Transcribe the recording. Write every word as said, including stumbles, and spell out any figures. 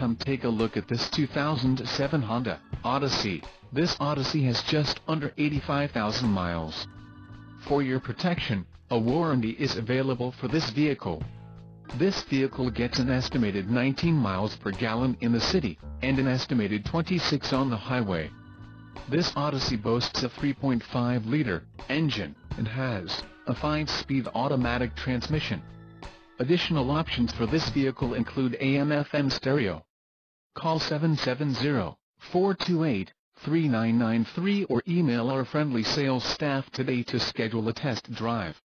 come take a look at this two thousand seven Honda Odyssey. This Odyssey has just under eighty-five thousand miles. For your protection, a warranty is available for this vehicle. This vehicle gets an estimated nineteen miles per gallon in the city, and an estimated twenty-six on the highway. This Odyssey boasts a three point five liter engine, and has a five-speed automatic transmission. Additional options for this vehicle include A M F M stereo. Call seven seven zero, four two eight, three nine nine three or email our friendly sales staff today to schedule a test drive.